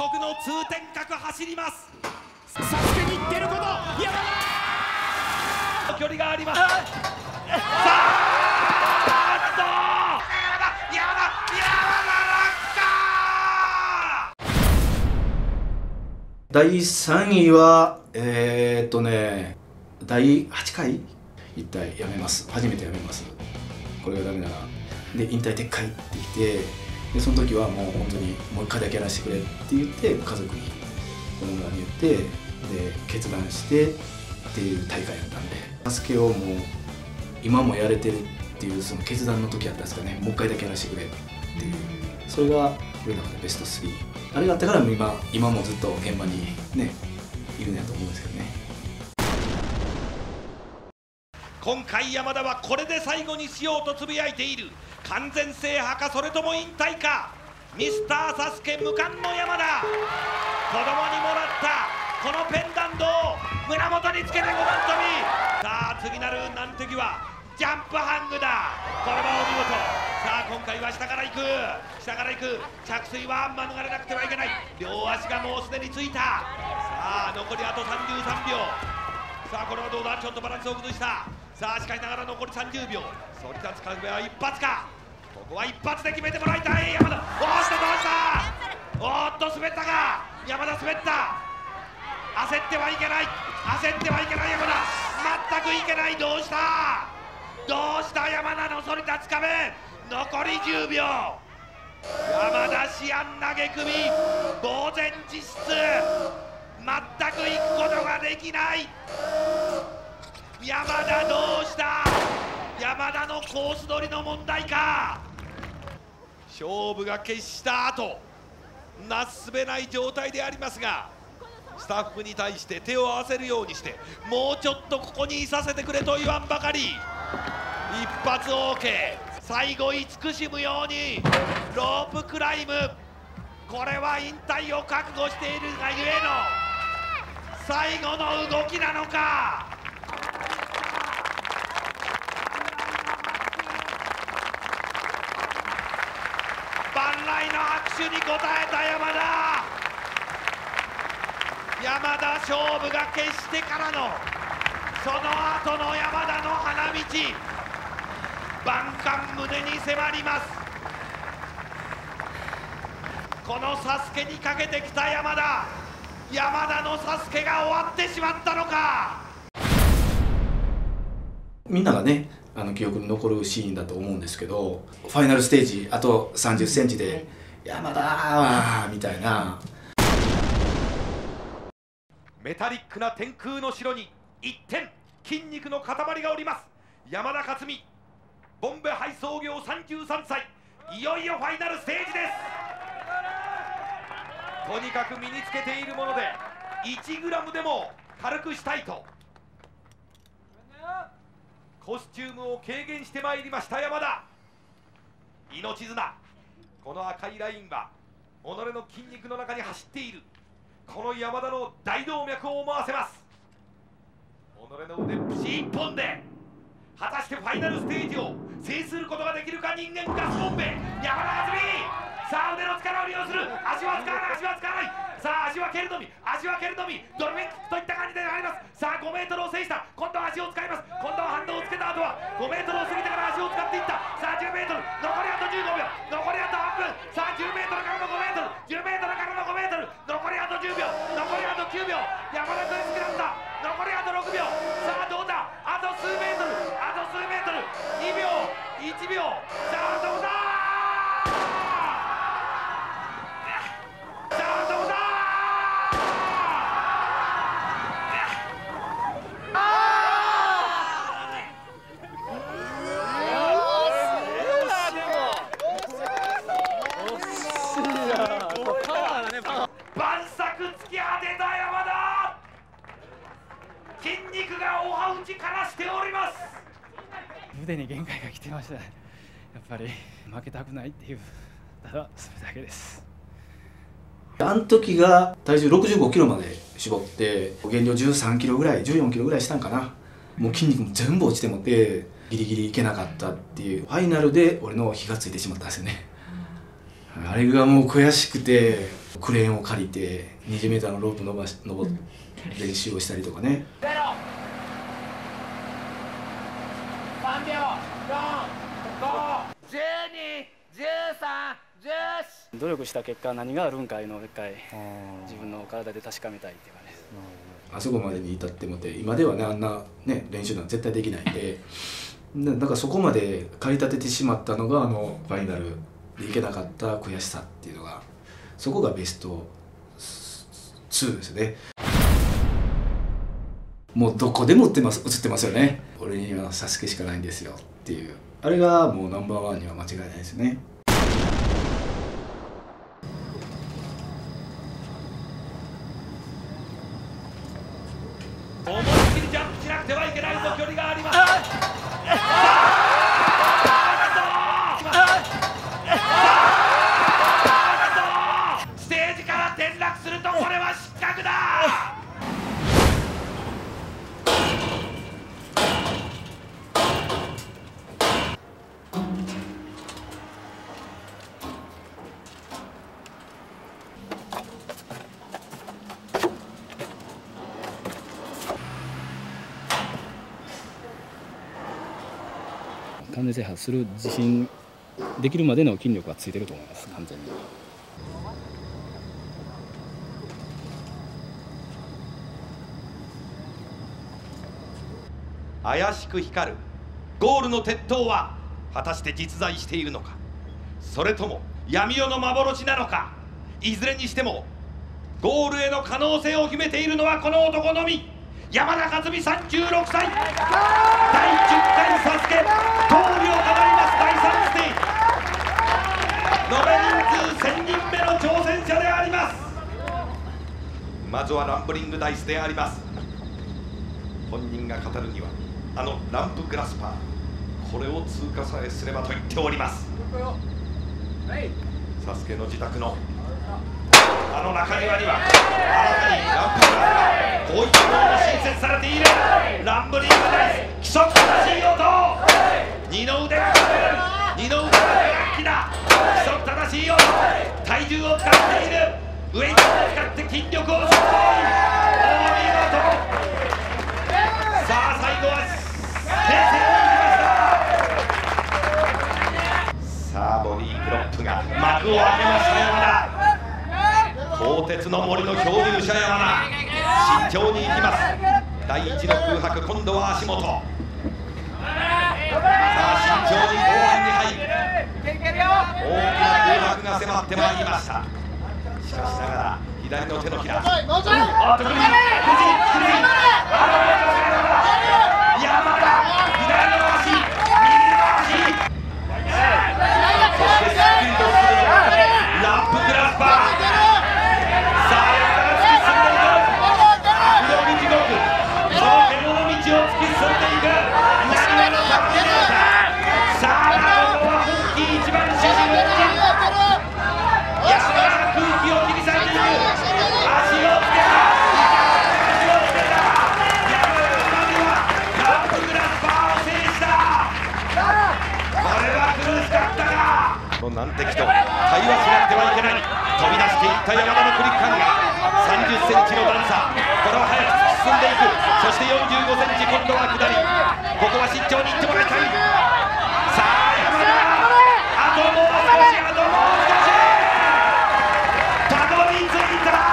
国の通天閣走ります。 サスケに出ること山田距離があります。さあ山田第3位は第8回一体やめます。初めてやめます。これがダメならで引退撤回って言って、でその時はもう本当にもう一回だけやらせてくれって言って家族に子供らに言ってで決断してっていう大会だったんで、バスケをもう今もやれてるっていうその決断の時だったんですかね。もう一回だけやらせてくれっていう、それが俺の中でベスト3。あれがあったから今もずっと現場にねいるんやと思うんですけどね。 今回山田はこれで最後にしようとつぶやいている。完全制覇かそれとも引退か。ミスターサスケ無冠の山田、子供にもらったこのペンダントを胸元につけて5番跳び。さあ次なる難敵はジャンプハングだ。これはお見事。さあ今回は下から行く着水は免れなくてはいけない。両足がもうすでについた。さあ残りあと33秒。さあこれはどうだ。ちょっとバランスを崩した。さあしかしながら残り30秒。反り立つ壁は一発か。ここは一発で決めてもらいたい山田。おっとどうした。おっと滑ったか。山田滑った。焦ってはいけない。焦ってはいけない山田。全くいけない。どうした山田の反り立つ壁。残り10秒。山田試案投げ首呆然自失。全く行くことができない。山田どうした。山田のコース取りの問題か。勝負が決した後なすすべない状態でありますが、スタッフに対して手を合わせるようにして、もうちょっとここにいさせてくれと言わんばかり。一発 OK。 最後慈しむようにロープクライム。これは引退を覚悟しているがゆえの最後の動きなのか。万来の拍手に応えた山田勝負が決してからのその後の山田の花道、万感胸に迫ります。このサスケにかけてきた山田のサスケが終わってしまったのか。 みんながね記憶に残るシーンだと思うんですけど、ファイナルステージあと30センチで山田ーみたいな。 メタリックな天空の城に一点筋肉の塊がおります。山田勝美、ボンベ配送業33歳、いよいよファイナルステージです。とにかく身につけているもので1グラムでも軽くしたいとコスチュームを軽減してまいりました山田。命綱、この赤いラインは己の筋肉の中に走っているこの山田の大動脈を思わせます。己の腕っぷし一本で果たしてファイナルステージを制することができるか。人間ガスボンベ山田勝美。さあ腕の力を利用する。足は使わない。さあ足は蹴るのみドルメンキックといった感じであります。さあ5メートルを制した。今度は足を使います。今度は反動をつけた後は5メートルを過ぎてから足を使っていった。さあ10メートル残りあと15秒、残りあと半分。さあ10メートルからの5メートル、10メートルからの5メートル、残りあと10秒、残りあと9秒。山田君好きなんだ。残りあと6秒。さあどうだ。あと数メートル、2秒、1秒。さあどうだ。晩作突き当てた山田。筋肉がお歯打ちからしております。 腕に限界が来てましたね。やっぱり負けたくないっていうただそれだけです。 あの時が体重65キロまで絞って減量13キロぐらい14キロぐらいしたんかな。もう筋肉も全部落ちてもってギリギリいけなかったっていうファイナルで俺の火がついてしまったんですよね。あれがもう悔しくてクレーンを借りて20メーターのロープ登る練習をしたりとかね。 3秒、4、5、12、13、14。 努力した結果何があるんかいうのを一回自分の体で確かめたいっていうかね。 あそこまでに至ってもて今ではねあんなね練習なんて絶対できないんで、だからそこまで駆り立ててしまったのがファイナルでいけなかった悔しさっていうのが、そこがベスト2ですね。もうどこでも映ってますよね。俺にはサスケしかないんですよっていう、あれがもうナンバーワンには間違いないですね。 思いっきりジャンプしなくてはいけないと距離があります。ステージから転落するとこれは失格だ。 完全制覇する自信できるまでの筋力はついてると思います、完全に。 怪しく光るゴールの鉄塔は果たして実在しているのか、それとも闇夜の幻なのか。いずれにしてもゴールへの可能性を秘めているのはこの男のみ。山田勝美36歳、第10回サスケ勝利を飾ります第3ステージ。延べ人数1000人目の挑戦者であります。まずはランブリングダイスであります。本人が語るにはあのランプグラスパー、これを通過さえすればと言っております。サスケの自宅のあの中庭には新たにランプグラスパー、こういったものも新設されている。ランブリングダイス、規則正しい音、二の腕が二の腕が元気だ。規則正しい音、体重を使っている、ウェイトを使って筋力をする。お見事。さあ最後は平成に行きました。さあボディークロップが幕を開けました山田。鋼鉄の森の漂流者山田、慎重に行きます。第一の空白、今度は足元。さあ慎重に後半に入る。大きな空白が迫ってまいりました。しかしながら左の手のひら、山田左の足、右の足、そしてスピードするのがランプグラスパー。難敵と対話しなくてはいけない。飛び出していった山田のクリッカーが30センチの段差、これは早く突き進んでいく。そして45センチ、今度は下り、ここは慎重にいってもらいたい。さあ山田、あともう少し、あともう少したどり着いた。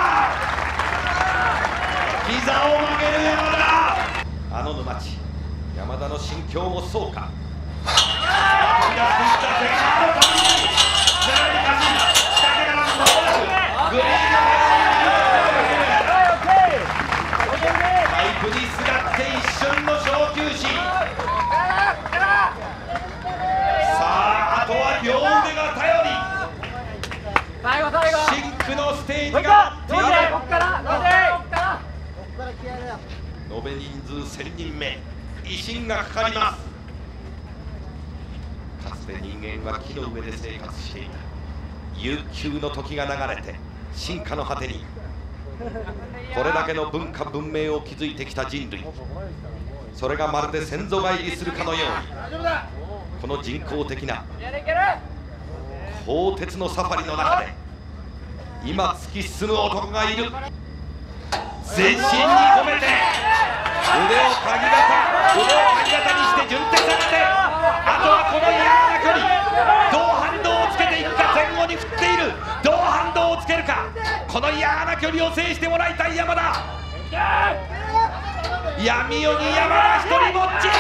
膝を曲げる山田。あの沼地、山田の心境もそうか。パイプにすがって一瞬の小休止。さああとは両腕が頼り。シンクのステージが待っている。延べ人数1000人目、威信がかかります。かつて人間は木の上で生活していた。悠久の時が流れて進化の果てにこれだけの文化文明を築いてきた人類、それがまるで先祖返りするかのように、この人工的な鋼鉄のサファリの中で今突き進む男がいる。全身に込めて腕をかぎ型にして順手下がって、あとはこの嫌な距離、どう反動をつけていくか。前後に振っている。どう反動をつけるか。この嫌な距離を制してもらいたい山田。闇夜に山田一人ぼっち。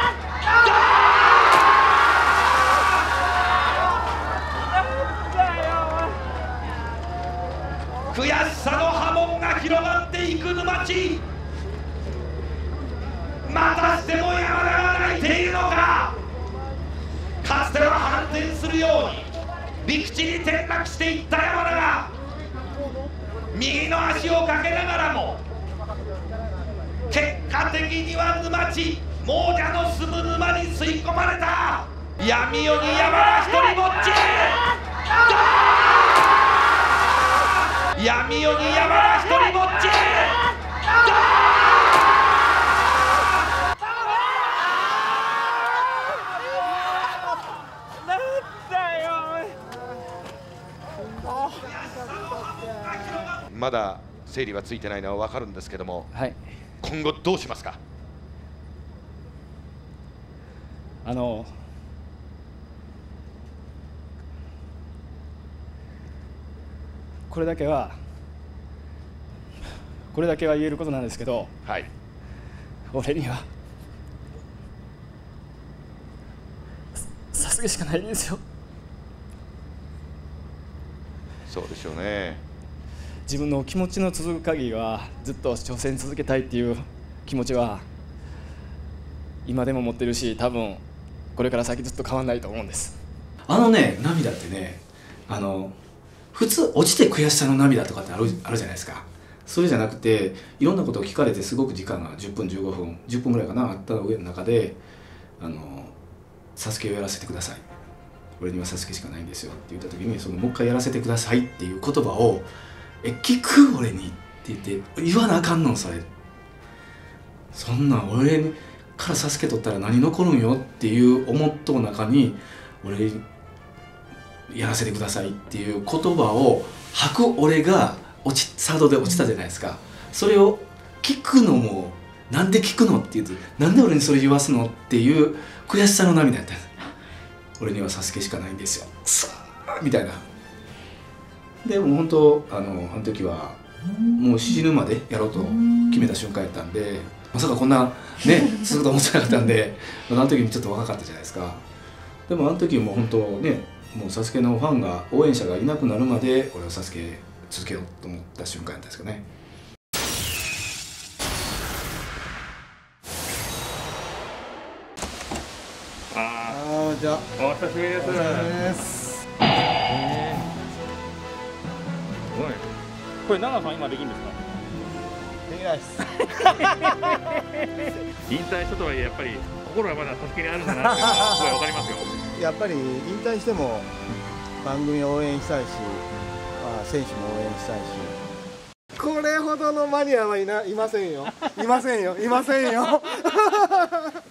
悔しさの波紋が広がっていく沼地。またしても山田が泣いているのか。かつては反転するように陸地に転落していった山田が、右の足をかけながらも結果的には沼地、亡者の住む沼に吸い込まれた。闇夜に山田一人ぼっち。闇夜に山田一人ぼっち。まだ整理はついてないのは分かるんですけども、 はい、 今後どうしますか。 これだけは言えることなんですけど、 はい、 俺にはＳＡＳＵＫＥしかないんですよ。 そうでしょうね。 自分の気持ちの続く限りはずっと挑戦続けたいっていう気持ちは今でも持ってるし、多分これから先ずっと変わらないと思うんです。 涙ってね、普通落ちて悔しさの涙とかってあるじゃないですか。それじゃなくて、いろんなことを聞かれてすごく時間が10分15分10分ぐらいかなあった上の中で、ＳＡＳUKＥをやらせてください、俺にはＳＡSUKEしかないんですよって言った時に、もう一回やらせてくださいっていう言葉を聞く俺にって言って言わなあかんの。そんなん俺からＳＡSUKE取ったら何残るんよっていう思っとの中に、俺やらせてくださいっていう言葉を吐く俺がサードで落ちたじゃないですか。それを聞くのも、なんで聞くのって言うと、なんで俺にそれ言わすのっていう悔しさの涙やったんです。俺にはＳＡＳUKEしかないんですよみたいな。でも本当あの時はもう死ぬまでやろうと決めた瞬間やったんで、まさかこんなね続くと思ってなかったんで、あの時にちょっと若かったじゃないですか。でもあの時も本当ね、もうＳＡＳUKEのファンが、応援者がいなくなるまで俺はＳＡSUKE続けようと思った瞬間やったんですかね。 じゃあお久しぶりです。これ長野さん今できるんですか？ できないです。 引退したとはいえやっぱり心はまだＳＡＳUKEにあるんだなっていうのはすごいわかりますよ。 やっぱり引退しても番組を応援したいし、選手も応援したいし。これほどのマニアはいませんよ。いませんよ。